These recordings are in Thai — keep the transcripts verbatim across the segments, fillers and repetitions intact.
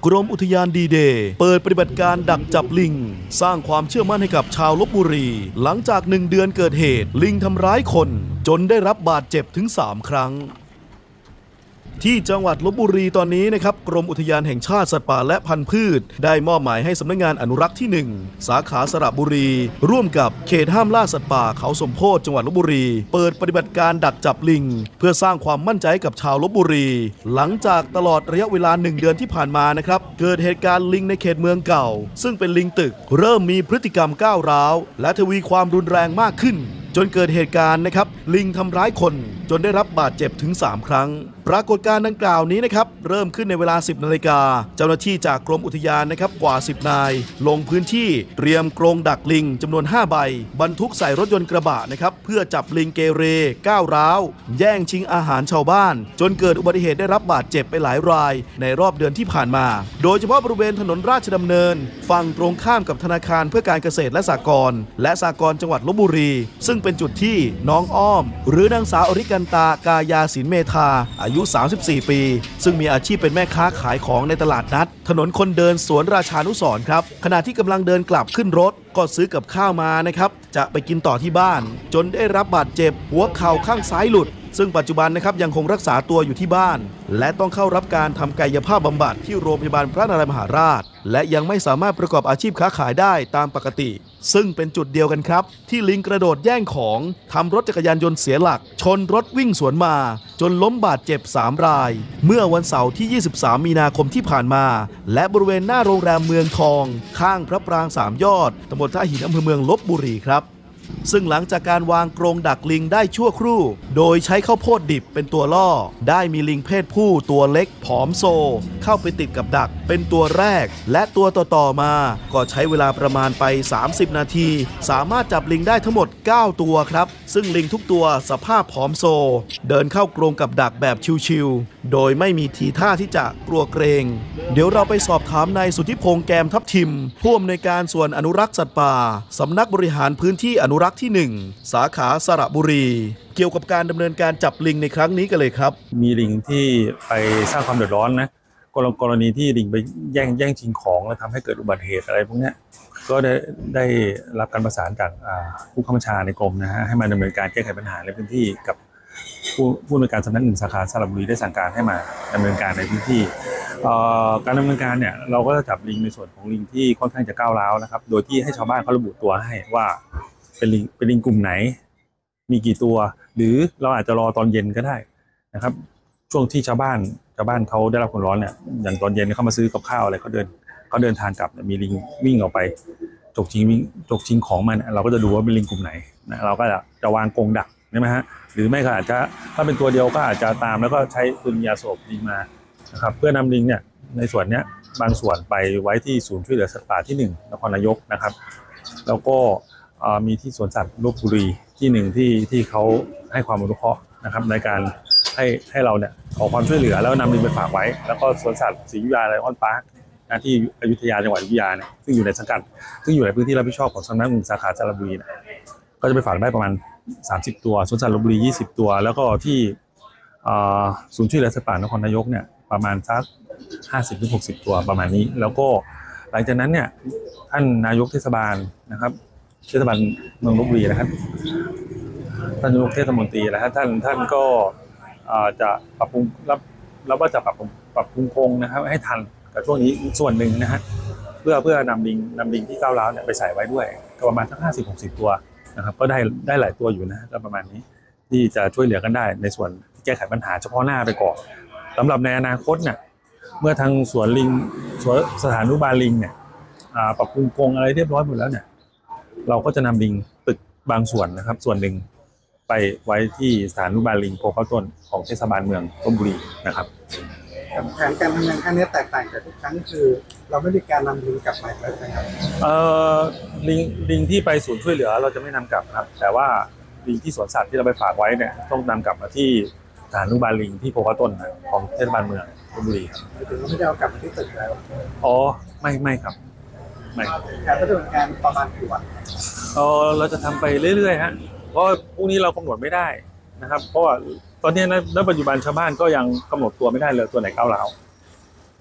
กรมอุทยานดีเดย์เปิดปฏิบัติการดักจับลิงสร้างความเชื่อมั่นให้กับชาวลพบุรีหลังจากหนึ่งเดือนเกิดเหตุลิงทำร้ายคนจนได้รับบาดเจ็บถึงสามครั้งที่จังหวัดลพบุรีตอนนี้นะครับกรมอุทยานแห่งชาติสัตว์ป่าและพันธุ์พืชได้มอบหมายให้สำนักงานอนุรักษ์ที่หนึ่งสาขาสระบุรีร่วมกับเขตห้ามล่าสัตว์ป่าเขาสมโพธิจังหวัดลพบุรีเปิดปฏิบัติการดักจับลิงเพื่อสร้างความมั่นใจกับชาวลพบุรีหลังจากตลอดระยะเวลาหนึ่งเดือนที่ผ่านมานะครับเกิดเหตุการณ์ลิงในเขตเมืองเก่าซึ่งเป็นลิงตึกเริ่มมีพฤติกรรมก้าวร้าวและทวีความรุนแรงมากขึ้นจนเกิดเหตุการณ์นะครับลิงทำร้ายคนจนได้รับบาดเจ็บถึงสามครั้งปรากฏการณ์ดังกล่าวนี้นะครับเริ่มขึ้นในเวลาสิบนาฬิกาเจ้าหน้าที่จากกรมอุทยานนะครับกว่าสิบนายลงพื้นที่เตรียมกรงดักลิงจำนวนห้าใบบรรทุกใส่รถยนต์กระบะนะครับเพื่อจับลิงเกเรก้าวร้าวแย่งชิงอาหารชาวบ้านจนเกิดอุบัติเหตุได้รับบาดเจ็บไปหลายรายในรอบเดือนที่ผ่านมาโดยเฉพาะบริเวณถนนราชดำเนินฝั่งตรงข้ามกับธนาคารเพื่อการเกษตรและสหกรณ์และสหกรณ์จังหวัดลพบุรีซึ่งเป็นจุดที่น้องอ้อมหรือนางสาวอริกันตากายาศิลเมธาอายุสามสิบสี่ปีซึ่งมีอาชีพเป็นแม่ค้าขายของในตลาดนัดถนนคนเดินสวนราชานุสรณ์ครับขณะที่กำลังเดินกลับขึ้นรถก็ซื้อกับข้าวมานะครับจะไปกินต่อที่บ้านจนได้รับบาดเจ็บหัวเข่าข้างซ้ายหลุดซึ่งปัจจุบันนะครับยังคงรักษาตัวอยู่ที่บ้านและต้องเข้ารับการทำกายภาพบำบัดที่โรงพยาบาลพระนารายมหาราชและยังไม่สามารถประกอบอาชีพค้าขายได้ตามปกติซึ่งเป็นจุดเดียวกันครับที่ลิงกระโดดแย่งของทำรถจักรยานยนต์เสียหลักชนรถวิ่งสวนมาจนล้มบาดเจ็บสามรายเมื่อวันเสาร์ที่ยี่สิบสามมีนาคมที่ผ่านมาและบริเวณหน้าโรงแรมเมืองทองข้างพระปรางสามยอดตำบลท่าหินอำเภอเมืองลพบุรีครับซึ่งหลังจากการวางกรงดักลิงได้ชั่วครู่โดยใช้ข้าวโพดดิบเป็นตัวล่อได้มีลิงเพศผู้ตัวเล็กผอมโซเข้าไปติดกับดักเป็นตัวแรกและตัวต่อๆมาก็ใช้เวลาประมาณไปสามสิบนาทีสามารถจับลิงได้ทั้งหมดเก้าตัวครับซึ่งลิงทุกตัวสภาพผอมโซเดินเข้ากรงกับดักแบบชิวๆโดยไม่มีทีท่าที่จะกลัวเกรงเดี๋ยวเราไปสอบถามนายสุทธิพงษ์แกมทับทิมผู้อำนวยการส่วนอนุรักษ์สัตว์ป่าสำนักบริหารพื้นที่อนุรักษ์ที่หนึ่งสาขาสระบุรีเกี่ยวกับการดำเนินการจับลิงในครั้งนี้กันเลยครับมีลิงที่ไปสร้างความเดือดร้อนนะกรณีที่ลิงไปแย่งแย่งชิงของแล้วทำให้เกิดอุบัติเหตุอะไรพวกนี้ก็ได้ได้รับการประสานจากผู้ข้าราชการในกรมนะฮะให้มาดำเนินการแก้ไขปัญหาในพื้นที่กับผู้ผู้อำนวยการสำนักหนึ่งสาขาสระบุรีได้สั่งการให้มาดำเนินการในพื้นที่การดำเนินการเนี่ยเราก็จะจับลิงในส่วนของลิงที่ค่อนข้างจะก้าวร้าวนะครับโดยที่ให้ชาวบ้านเขาระบุตัวให้ว่าเป็นลิงเป็นลิงกลุ่มไหนมีกี่ตัวหรือเราอาจจะรอตอนเย็นก็ได้นะครับช่วงที่ชาวบ้านชาวบ้านเขาได้รับความร้อนเนี่ยอย่างตอนเย็นเขามาซื้อกับข้าวอะไรเขาเดินเขาเดินทางกลับมีลิงวิ่งออกไปจกชิงจกชิงของมันเราก็จะดูว่าเป็นลิงกลุ่มไหนนะเราก็จะจะวางกรงดักใช่ไหมฮะหรือไม่ก็อาจจะถ้าเป็นตัวเดียวก็อาจจะตามแล้วก็ใช้ปืนยาสลบลิงมานะครับเพื่อนำลิงเนี่ยในส่วนเนี้ยบางส่วนไปไว้ที่ศูนย์ช่วยเหลือสัตว์ป่าที่หนึ่งนครนายกนะครับแล้วก็มีที่สวนสัตว์ลพบุรีที่หนึ่งที่ที่เขาให้ความอนุเคราะห์นะครับในการให้ให้เราเนี่ยขอความช่วยเหลือแล้วนำลิงไปฝากไว้แล้วก็สวนสัตว์ศรีอยุธยาไลออนพาร์คที่อยุธยาจังหวัดอยุธยาเนี่ยซึ่งอยู่ในสังกัดซึ่งอยู่ในพื้นที่รับผิดชอบของสำนักงานสาขาสระบุรีเนี่ยก็จะไปฝากได้ประมาณสามสิบตัวสวนสัตว์ลพบุรียี่สิบตัวแล้วก็ที่ศูนย์ช่วยเหลือสัตว์ป่านครนายกเนี่ยประมาณสักห้าสิบถึงหกสิบตัวประมาณนี้แล้วก็หลังจากนั้นเนี่ยท่านนายกเทศบาลนะครับเทศบาลเมืองลพบุรีนะครับท่านนายกเทศมนตรีนะครับท่านท่านก็จะปรับปรุงรับรับว่าจะปรับปรับปรุงโครงนะครับให้ทันกับช่วงนี้ส่วนหนึ่งนะฮะเพื่อเพื่อนำลิงนำลิงที่ก้าวร้าวเนี่ยไปใส่ไว้ด้วยก็ประมาณสักห้าสิบหกสิบตัวนะครับก็ได้ได้หลายตัวอยู่นะก็ประมาณนี้ที่จะช่วยเหลือกันได้ในส่วนที่แก้ไขปัญหาเฉพาะหน้าไปก่อนสำหรับในอนาคตเนี่ยเมื่อทางสวนลิงสวนสถานุบาลลิงเนี่ยปรับปรุงโครงอะไรเรียบร้อยหมดแล้วเนี่ยเราก็จะนำลิงตึกบางส่วนนะครับส่วนหนึ่งไปไว้ที่สถานุบาลลิงโพเข้าต้นของเทศบาลเมืองลพบุรีนะครับแผนการทำงานครั้งนี้แตกต่างจากทุกครั้งคือเราไม่มีการนำลิงกลับมาแล้วนะครับเอ่อลิงลิงที่ไปศูนย์ช่วยเหลือเราจะไม่นำกลับครับแต่ว่าลิงที่สวนสัตว์ที่เราไปฝากไว้เนี่ยต้องนำกลับมาที่สถานุบาลลิงที่โพเข้าต้นของเทศบาลเมืองลพบุรีครับถึงไม่ได้เอากลับมาที่ตึกแล้วอ๋อไม่ไม่ครับไม่การดำเนินการประมาณกี่วันเออเราจะทำไปเรื่อยๆฮะเพราะพวกนี้เรากำหนดไม่ได้นะครับเพราะว่าตอนนี้ณปัจจุบันชาวบ้านก็ยังกำหนดตัวไม่ได้เลยตัวไหนก้าวร้าว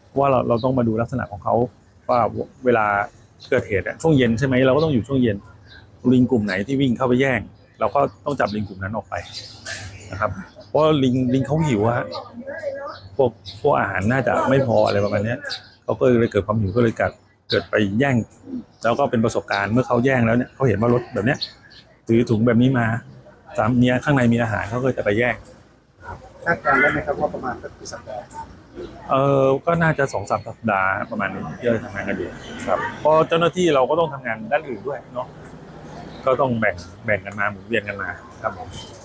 ว่าเราเราต้องมาดูลักษณะของเขาว่าเวลาเกิดเหตุช่วงเย็นใช่ไหมเราก็ต้องอยู่ช่วงเย็นลิงกลุ่มไหนที่วิ่งเข้าไปแย่งเราก็ต้องจับลิงกลุ่มนั้นออกไปนะครับเพราะลิงลิงเขาหิวฮะพวกพวกอาหารน่าจะไม่พออะไรประมาณนี้เขาก็เลยเกิดความหิวก็เลยเกิดเกิดไปแย่งแล้วก็เป็นประสบการณ์เมื่อเขาแย่งแล้วเนี่ยเขาเห็นว่ารถแบบเนี้ยถือถุงแบบนี้มาสามเนี้ยข้างในมีอาหารเขาก็จะไปแย่งคาดการณ์ได้ไหมครับว่าประมาณสักกี่สัปดาห์เออก็น่าจะสองสามสัปดาห์ประมาณนี้ที่เราทำงานกันอยู่ครับเพราะเจ้าหน้าที่เราก็ต้องทำงานด้านอื่นด้วยเนาะก็ต้องแบ่งแบ่งกันมาหมุนเวียนกันมาครับผม